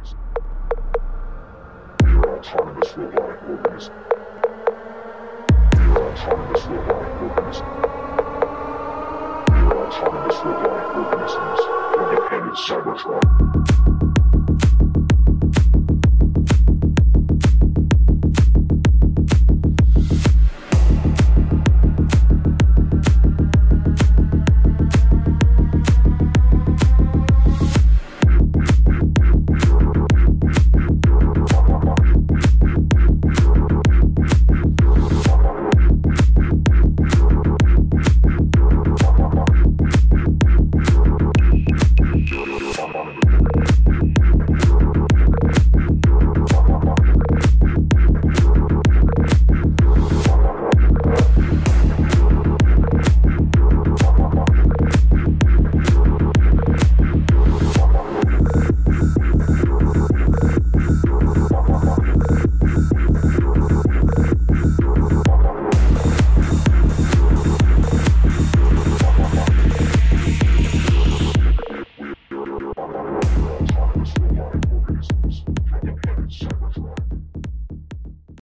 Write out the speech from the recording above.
We are autonomous robotic organisms. We are autonomous robotic organisms. We are autonomous robotic organisms. Independent Cybertron.